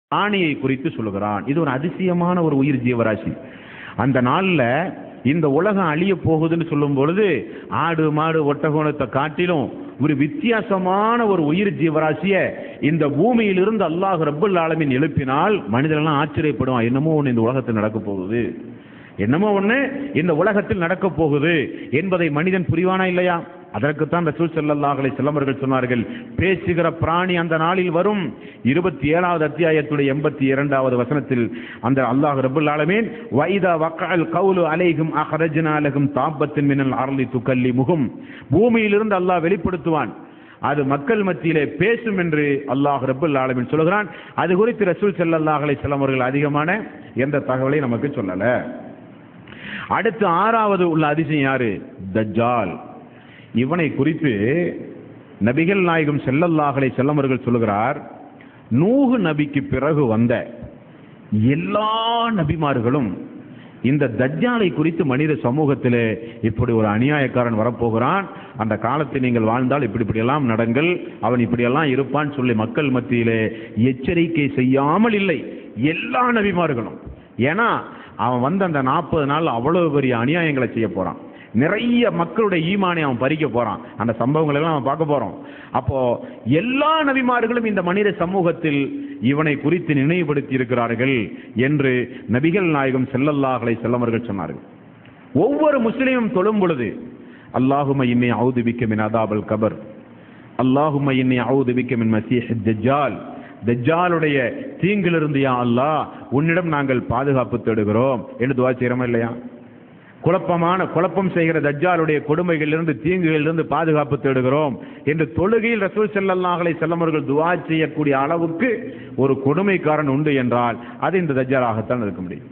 ஆணியை குறித்து சொல்லுகிறான். இது ஒரு அதிசயமான ஒரு உயிர் ஜீவராசி. அந்த நாள்ல இந்த உலகம் அழிய போகுதுன்னு சொல்லும் பொழுது ஆடு மாடு ஒட்டகோணத்தை காட்டிலும் ஒரு வித்தியாசமான ஒரு உயிர் ஜீவராசிய இந்த பூமியிலிருந்து அல்லாஹ் ரப்பல் ஆலமீன் எழுப்பினால் மனிதர்கள்லாம் ஆச்சரியப்படுவான். என்னமோ ஒன்று இந்த உலகத்தில் நடக்க போகுது, என்னமோ ஒன்று இந்த உலகத்தில் நடக்க போகுது என்பதை மனிதன் புரிவானா இல்லையா? அதற்குத்தான் ரசூல் ஸல்லல்லாஹு அலைஹி வஸல்லம் அவர்கள் சொன்னார்கள், பேசுகிற பிராணி அந்த நாளில் வரும். 27வது அத்தியாயத்துடைய 82வது வசனத்தில் அந்த அல்லாஹ் ரப்பல் ஆலமீன் வைதா வக்கல் கவுலு அலைஹிம் அஹ்ரஜ்னா லஹும் தாபத்தின் மினல் அர்லி துகல்லிமுஹும், பூமியிலிருந்து அல்லாஹ் வெளிப்படுத்துவான், அது மக்கள் மத்தியிலே பேசும் என்று அல்லாஹ் ரப்பல் ஆலமீன் சொல்கிறான். அது குறித்து ரசூல் ஸல்லல்லாஹு அலைஹி வஸல்லம் அவர்கள் அதிகமான எந்த தகவலை நமக்கு சொல்லல. அடுத்து 6வது உள்ள அதிசயம் யாரு? தஜ்ஜால். இவனை குறித்து நபிகள் நாயகம் ஸல்லல்லாஹு அலைஹி வஸல்லம் அவர்கள் சொல்கிறார், நூஹ் நபிக்கு பிறகு வந்த எல்லா நபிமார்களும் இந்த தஜ்ஜாலை குறித்து மனித சமூகத்திலே இப்படி ஒரு அநியாயக்காரன் வரப்போகிறான், அந்த காலத்தில் நீங்கள் வாழ்ந்தால் இப்படியெல்லாம் நடங்கள், அவன் இப்படியெல்லாம் இருப்பான் சொல்லி மக்கள் மத்தியிலே எச்சரிக்கை செய்யாமல் இல்லை எல்லா நபிமார்களும். ஏன்னா அவன் வந்து அந்த 40 நாள் அவ்வளவு பெரிய அநியாயங்களை செய்ய போறான், நிறைய மக்களுடைய ஈமானை அவன் பறிக்க போறான். அந்த சம்பவங்கள் எல்லாம் அவன் பார்க்க போறோம். அப்போ எல்லா நபிமார்களும் இந்த மனித சமூகத்தில் இவனை குறித்து நினைவுபடுத்தி இருக்கிறார்கள் என்று நபிகள் நாயகம் ஸல்லல்லாஹு அலைஹி வஸல்லம் அவர்கள் சொன்னார்கள். ஒவ்வொரு முஸ்லிமும் தொழும் பொழுது அல்லாஹும்ம இன்னி அஊது பிக்க மின் அதாபில் கபர், அல்லாஹும்ம இன்னி அஊது பிக்க மின் மஸீஹித் தஜ்ஜால், தஜ்ஜாலுடைய தீங்கிலிருந்து யா அல்லாஹ் உன்னிடம் நாங்கள் பாதுகாப்பு தேடுகிறோம் என்று துஆ செய்றோமா இல்லையா? குழப்பம் செய்கிற தஜ்ஜாலுடைய கொடுமைகளிலிருந்து தீங்குகளிலிருந்து பாதுகாப்பு தேடுகிறோம் என்று தொழுகையில் ரசூல் ஸல்லல்லாஹு அலைஹி வஸல்லம் அவர்கள் துஆ செய்யக்கூடிய அளவுக்கு ஒரு கொடுமைக்காரன் உண்டு என்றால் அது இந்த தஜ்ஜாலாகத்தான் இருக்க முடியும்.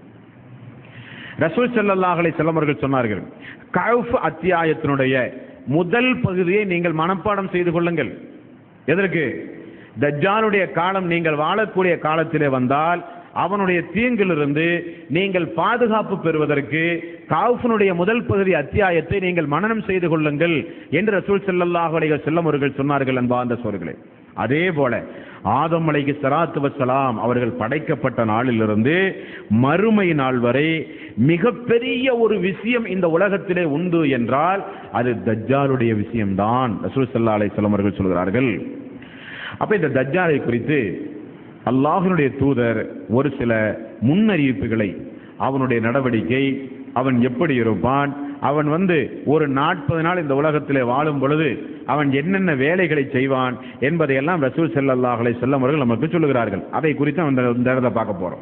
ரசூல் ஸல்லல்லாஹு அலைஹி வஸல்லம் அவர்கள் சொன்னார்கள், கஹ்ஃப் அத்தியாயத்தினுடைய முதல் பகுதியை நீங்கள் மனப்பாடம் செய்து கொள்ளுங்கள். எதற்கு? தஜ்ஜாலுடைய காலம் நீங்கள் வாழக்கூடிய காலத்திலே வந்தால் அவனுடைய தீங்கிலிருந்து நீங்கள் பாதுகாப்பு பெறுவதற்கு கஹ்ஃபினுடைய முதல் பகுதி அத்தியாயத்தை நீங்கள் மனனம் செய்து கொள்ளுங்கள் என்று ரசூல் ஸல்லல்லாஹு அலைஹி வஸல்லம் அவர்கள் சொன்னார்கள். அன்பார்ந்த சகோதரர்களே, அதே போல ஆதம் அலைஹிஸ்ஸலாத்து வஸ்ஸலாம் அவர்கள் படைக்கப்பட்ட நாளிலிருந்து மறுமை நாள் வரை மிகப்பெரிய ஒரு விஷயம் இந்த உலகத்திலே உண்டு என்றால் அது தஜ்ஜாலுடைய விஷயம்தான் ரசூல் ஸல்லல்லாஹு அலைஹி வஸல்லம் அவர்கள் சொல்கிறார்கள். அப்ப இந்த தஜ்ஜாலை குறித்து அல்லாஹ்வுடைய தூதர் ஒரு சில முன்னறிவிப்புகளை, அவனுடைய நடவடிக்கை, அவன் எப்படி இருப்பான், அவன் ஒரு 40 நாள் இந்த உலகத்திலே வாழும் பொழுது அவன் என்னென்ன வேலைகளை செய்வான் என்பதையெல்லாம் ரசூல் ஸல்லல்லாஹு அலைஹி வஸல்லம் அவர்கள் நமக்கு சொல்லுகிறார்கள். அதை குறித்து இந்த இடத்தை பார்க்க போறோம்.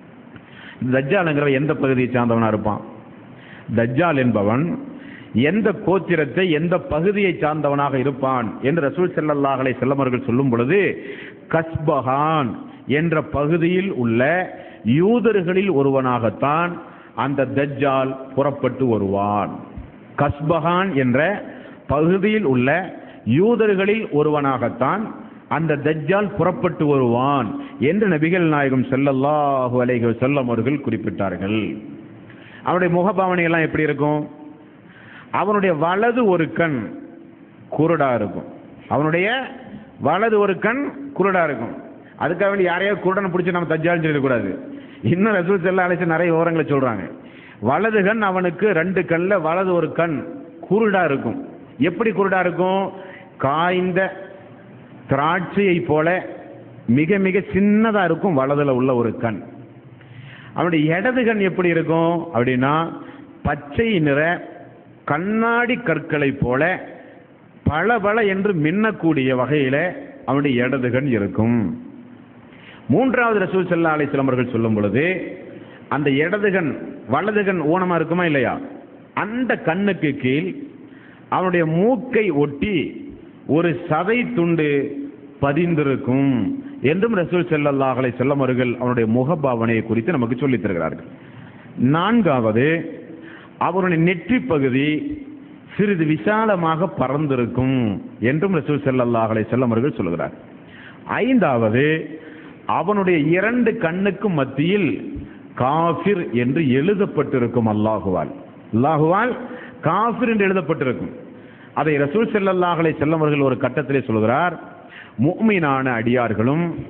தஜ்ஜால்ங்கிற எந்த பகுதியை சார்ந்தவனா இருப்பான்? தஜ்ஜால் என்பவன் எந்த கோத்திரத்தை எந்த பகுதியை சார்ந்தவனாக இருப்பான் என்று ரசூல் ஸல்லல்லாஹு அலைஹி வஸல்லம் அவர்கள் சொல்லும் பொழுது கஸ்பஹான் என்ற பகுதியில் உள்ள யூதர்களில் ஒருவனாகத்தான் அந்த தஜ்ஜால் புறப்பட்டு வருவான். கஸ்பஹான் என்ற பகுதியில் உள்ள யூதர்களில் ஒருவனாகத்தான் அந்த தஜ்ஜால் புறப்பட்டு வருவான் என்று நபிகள் நாயகம் ஸல்லல்லாஹு அலைஹி வஸல்லம் அவர்கள் குறிப்பிட்டார்கள். அவனுடைய முகபாவனை எல்லாம் எப்படி இருக்கும்? அவனுடைய வலது ஒரு கண் குருடா இருக்கும். அவனுடைய வலது ஒரு கண் குருடா இருக்கும். அதுக்காக வேண்டி யாரையோ குருடனை பிடிச்சி நம்ம தஜ்ஜால்னு சொல்லக்கூடாது. இன்னும் ரசூல் ஸல்லல்லாஹு அலைஹி வஸல்லம் நிறைய விவரங்களை சொல்றாங்க. வலது கண் அவனுக்கு 2 கண்ல வலது ஒரு கண் குருடா இருக்கும். எப்படி குருடா இருக்கும்? காய்ந்த திராட்சையை போல மிக மிக சின்னதா இருக்கும் வலதுல உள்ள ஒரு கண். அவனுடைய இடது கண் எப்படி இருக்கும் அப்படின்னா பச்சை நிற கண்ணாடி கற்களை போல பளபள என்று மின்னக்கூடிய வகையில அவனுடைய இடது கண் இருக்கும். 3வது ரசூல் ஸல்லல்லாஹு அலைஹி வஸல்லம் அவர்கள் சொல்லும் பொழுது அந்த இடது கண் வலது கண் ஊனமா இருக்குமா இல்லையா, அந்த கண்ணுக்கு கீழ் அவனுடைய மூக்கை ஒட்டி ஒரு சதை துண்டு பதிந்திருக்கும் என்றும் ரசூல் ஸல்லல்லாஹு அலைஹி வஸல்லம் அவர்கள் அவனுடைய முகபாவனையை குறித்து நமக்கு சொல்லித் தருகிறார்கள். 4வது அவருடைய நெற்றி பகுதி சிறிது விசாலமாக பறந்திருக்கும் என்றும் ரசூல் ஸல்லல்லாஹு அலைஹி வஸல்லம் அவர்கள் சொல்கிறார். 5வது அவனுடைய 2 கண்ணுக்கும் மத்தியில் காஃபிர் என்று எழுதப்பட்டிருக்கும். அல்லாஹுவால் காஃபிர் என்று எழுதப்பட்டிருக்கும். அதை ரசூல் ஸல்லல்லாஹு அலைஹி வஸல்லம் அவர்கள் ஒரு கட்டத்திலே சொல்கிறார், முஃமினான அடியார்களும்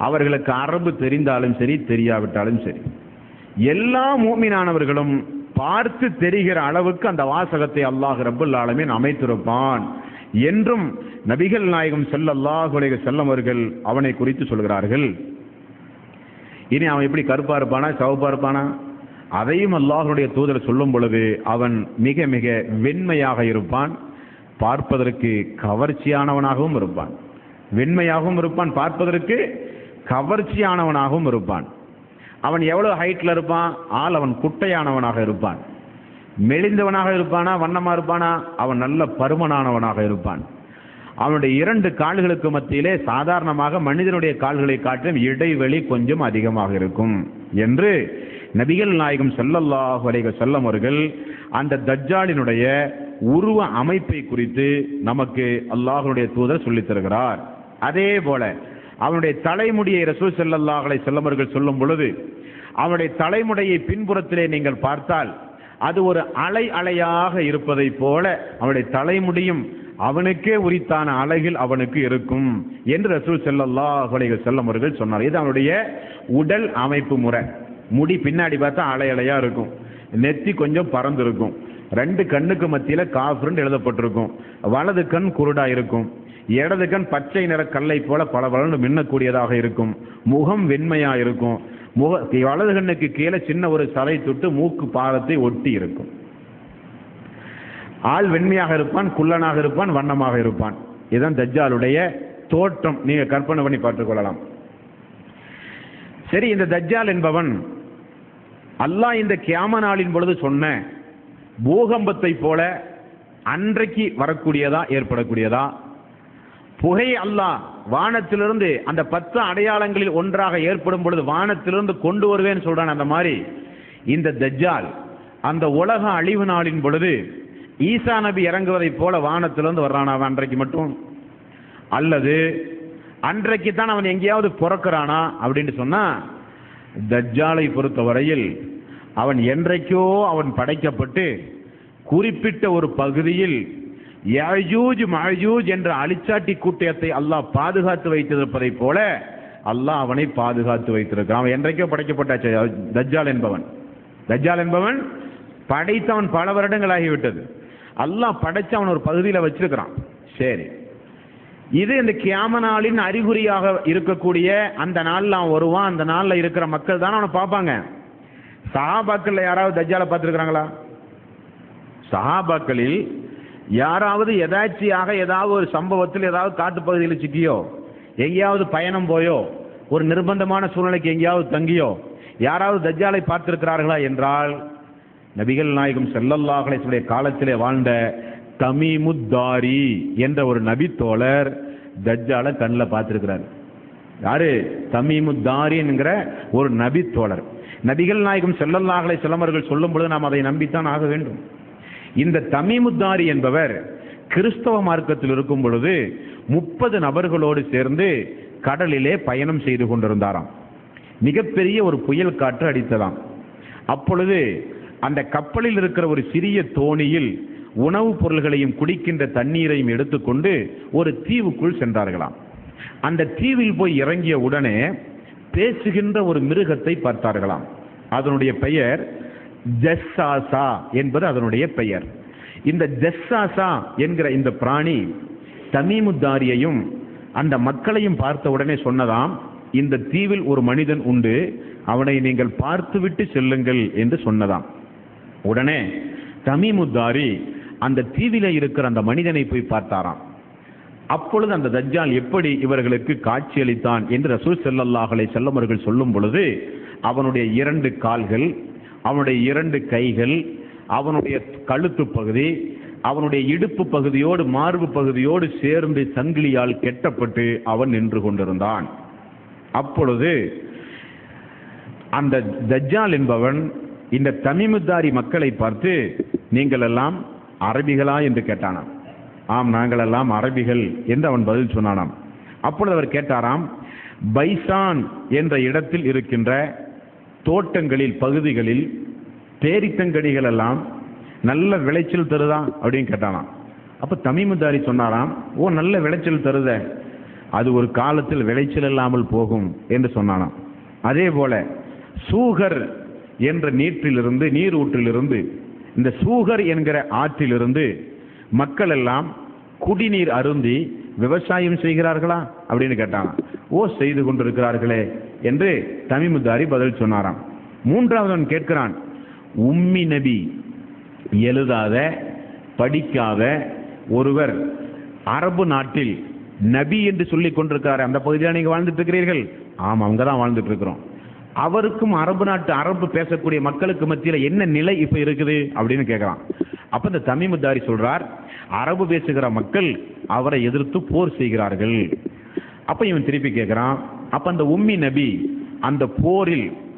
அவர்களுக்கு அரபு தெரிந்தாலும் சரி, தெரியாவிட்டாலும் சரி, எல்லா மூமினானவர்களும் பார்த்து தெரிகிற அளவுக்கு அந்த வாசகத்தை அல்லாஹ் ரப்பல் ஆலமீன் அமைத்திருப்பான் என்றும் நபிகள் நாயகம் ஸல்லல்லாஹு அலைஹி வஸல்லம் அவர்கள் அவனை குறித்து சொல்கிறார்கள். இனி அவன் எப்படி கருப்பா இருப்பானா, சிவப்பா இருப்பானா? அதையும் அல்லாஹ்வுடைய தூதர் சொல்லும் பொழுது அவன் மிக மிக வெண்மையாக இருப்பான், பார்ப்பதற்கு கவர்ச்சியானவனாகவும் இருப்பான். வெண்மையாகவும் இருப்பான், பார்ப்பதற்கு கவர்ச்சியானவனாகவும் இருப்பான். அவன் எவ்வளவு ஹைட்ல இருப்பான்? அவன் குட்டையானவனாக இருப்பான். மெலிந்தவனாக இருப்பானா, வண்ணமா இருப்பானா? அவன் நல்ல பருமனானவனாக இருப்பான். அவனுடைய 2 கால்களுக்கு மத்தியிலே சாதாரணமாக மனிதனுடைய கால்களை காட்டிலும் இடைவெளி கொஞ்சம் அதிகமாக இருக்கும் என்று நபிகள் நாயகம் ஸல்லல்லாஹு அலைஹி வஸல்லம் அவர்கள் அந்த தஜ்ஜாலினுடைய உருவ அமைப்பை குறித்து நமக்கு அல்லாஹ்வுடைய தூதர் சொல்லித் தருகிறார். அதே போல அவனுடைய தலைமுடியை ரசூல் ஸல்லல்லாஹு அலைஹி வஸல்லம் அவர்கள் சொல்லும் பொழுது அவனுடைய தலைமுடியை பின்புறத்திலே நீங்கள் பார்த்தால் அது ஒரு அலை அலையாக இருப்பதை போல அவனுடைய தலைமுடியும் அவனுக்கே உரித்தான அழகில் அவனுக்கு இருக்கும் என்று ரசூல் ஸல்லல்லாஹு அலைஹி வஸல்லம் அவர்கள் சொன்னார். இது அவனுடைய உடல் அமைப்பு முறை. முடி பின்னாடி பார்த்தா அலை அலையா இருக்கும், நெத்தி கொஞ்சம் பறந்து இருக்கும், 2 கண்ணுக்கு மத்தியில காஃபிர்னு எழுதப்பட்டிருக்கும், வலது கண் குருடா இருக்கும், இடது கண் பச்சை நிற கல்லை போல பளபளன்னு மின்னக்கூடியதாக இருக்கும், முகம் வெண்மையா இருக்கும், வலது கண்ணுக்கு கீழே சின்ன ஒரு சதை தொட்டு மூக்கு பாதத்தை ஒட்டி இருக்கும். ஆள் வெண்மையாக இருப்பான், குள்ளனாக இருப்பான், வண்ணமாக இருப்பான். இதுதான் தஜ்ஜாலுடைய தோற்றம். நீங்க கற்பனை பண்ணி பார்த்துக் கொள்ளலாம். சரி, இந்த தஜ்ஜால் என்பவன் அல்லாஹ் இந்த கியாம நாளின் பொழுது சொன்ன பூகம்பத்தை போல அன்றைக்கு வரக்கூடியதா, ஏற்படக்கூடியதா? புகை அல்லாஹ் வானத்திலிருந்து அந்த 10 அடையாளங்களில் ஒன்றாக ஏற்படும் பொழுது வானத்திலிருந்து கொண்டு வருவேன்னு சொல்றான். அந்த மாதிரி இந்த தஜ்ஜால் அந்த உலக அழிவு நாளின் பொழுது ஈசா நபி இறங்குவதை போல வானத்திலிருந்து வர்றானா அவன் அன்றைக்கு மட்டும்? அல்லது அன்றைக்கு தான் அவன் எங்கேயாவது பிறக்கிறானா அப்படின்னு சொன்னா, தஜ்ஜாலை பொறுத்தவரையில் அவன் என்றைக்கோ அவன் படைக்கப்பட்டு குறிப்பிட்ட ஒரு பகுதியில் யஜூஜ் மஜூஜ் என்ற அலிச்சாட்டி கூட்டத்தை அல்லாஹ் பாதுகாத்து வைத்திருப்பதை போல அல்லாஹ் அவனை பாதுகாத்து வைத்திருக்கிறான். அவன் என்றைக்கோ படைக்கப்பட்டாச்சு தஜ்ஜால் என்பவன். தஜ்ஜால் என்பவன் படைத்தவன் பல வருடங்கள் ஆகிவிட்டது. அல்லாஹ் படைச்சு அவன் ஒரு பகுதியில் வச்சிருக்கிறான். சரி, இது இந்த கியாம நாளின் அறிகுறியாக இருக்கக்கூடிய அந்த நாளில் அவன் வருவான். அந்த நாளில் இருக்கிற மக்கள் தானே அவனை பார்ப்பாங்க. சஹாபாக்கள் யாராவது தஜ்ஜாலை பார்த்துருக்கிறாங்களா? சஹாபாக்களில் யாராவது எதாச்சியாக ஏதாவது ஒரு சம்பவத்தில் ஏதாவது காட்டுப்பகுதியில் சிக்கியோ, எங்கேயாவது பயணம் போயோ, ஒரு நிர்பந்தமான சூழ்நிலைக்கு எங்கேயாவது தங்கியோ யாராவது தஜ்ஜாலை பார்த்திருக்கிறார்களா என்றால், நபிகள் நாயகம் ஸல்லல்லாஹு அலைஹி வஸல்லம் காலத்திலே வாழ்ந்த தமீமுத்தாரி என்ற ஒரு நபி தோழர் தஜ்ஜாலை கண்ணில் பார்த்திருக்கிறார். யாரு? தமீமுத்தாரி என்கிற ஒரு நபி தோழர். நபிகள் நாயகம் ஸல்லல்லாஹு அலைஹி வஸல்லம் அவர்கள் சொல்லும் பொழுது நாம் அதை நம்பித்தான் ஆக வேண்டும். இந்த தமீமுத்தாரி என்பவர் கிறிஸ்தவ மார்க்கத்தில் இருக்கும் பொழுது 30 நபர்களோடு சேர்ந்து கடலிலே பயணம் செய்து கொண்டிருந்தாராம். மிகப்பெரிய ஒரு புயல் காற்று அடித்ததாம். அப்பொழுது அந்த கப்பலில் இருக்கிற ஒரு சிறிய தோணியில் உணவுப் பொருள்களையும் குடிக்கின்ற தண்ணீரையும் எடுத்துக்கொண்டு ஒரு தீவுக்குள் சென்றார்களாம். அந்த தீவில் போய் இறங்கிய உடனே பேசுகின்ற ஒரு மிருகத்தை பார்த்தார்களாம். அதனுடைய பெயர் ஜஸ்ஸாசா என்பது அதனுடைய பெயர். இந்த ஜஸ்ஸாசா என்கிற இந்த பிராணி தமீமுத்தாரியையும் அந்த மக்களையும் பார்த்த உடனே சொன்னதாம், இந்த தீவில் ஒரு மனிதன் உண்டு, அவனை நீங்கள் பார்த்துவிட்டு செல்லுங்கள் என்று சொன்னதாம். உடனே தமீமுத்தாரி அந்த தீவில இருக்கிற அந்த மனிதனை போய் பார்த்தாராம். அப்பொழுது அந்த தஜ்ஜால் எப்படி இவர்களுக்கு காட்சியளித்தான் என்று ரசூல் ஸல்லல்லாஹு அலைஹி வஸல்லம் அவர்கள் சொல்லும் பொழுது, அவனுடைய 2 கால்கள், அவனுடைய 2 கைகள், அவனுடைய கழுத்து பகுதி, அவனுடைய இடுப்பு பகுதியோடு மார்பு பகுதியோடு சேர்ந்து சங்கிலியால் கெட்டப்பட்டு அவன் நின்று கொண்டிருந்தான். அப்பொழுது அந்த தஜ்ஜால் என்பவன் இந்த தமீமுத்தாரி மக்களை பார்த்து, நீங்கள் எல்லாம் அரபிகளா என்று கேட்டானாம். ஆம், நாங்கள் எல்லாம் அரபிகள் என்று அவன் பதில் சொன்னானாம். அப்பொழுது அவர் கேட்டாராம், பைசான் என்ற இடத்தில் இருக்கின்ற தோட்டங்களில் பகுதிகளில் பேரித்தங்கடிகள் எல்லாம் நல்ல விளைச்சல் தருதா அப்படின்னு கேட்டானாம். அப்ப தமீமுத்தாரி சொன்னாராம், ஓ நல்ல விளைச்சல் தருத, அது ஒரு காலத்தில் விளைச்சல் இல்லாமல் போகும் என்று சொன்னானாம். அதே போல சூகர் என்ற நீரூற்றிலிருந்து இந்த சூகர் என்கிற ஆற்றிலிருந்து மக்கள் எல்லாம் குடிநீர் அருந்தி விவசாயம் செய்கிறார்களா அப்படின்னு கேட்டாங்க. செய்து கொண்டிருக்கிறார்களே என்று தமீமுத்தாரி பதில் சொன்னாராம். மூன்றாவதவன் கேட்கிறான், உம்மி நபி எழுதாத படிக்காத ஒருவர் அரபு நாட்டில் நபி என்று சொல்லிக் கொண்டிருக்கிறார், அந்த பகுதியில் நீங்க வாழ்ந்துட்டு இருக்கிறீர்கள்? ஆமா, அங்கதான் வாழ்ந்துட்டு இருக்கிறோம். அவருக்கும் அரபு பேசக்கூடிய மக்களுக்கு மத்தியில் என்ன நிலை இப்ப இருக்குது அப்படின்னு கேட்கிறான். அப்ப இந்த தமீமுத்தாரி சொல்றார், அரபு பேசுகிற மக்கள் அவரை எதிர்த்து போர் செய்கிறார்கள். அப்ப இவன் திருப்பி கேட்கிறான், அப்ப அந்த உம்மி நபி அந்த போரில்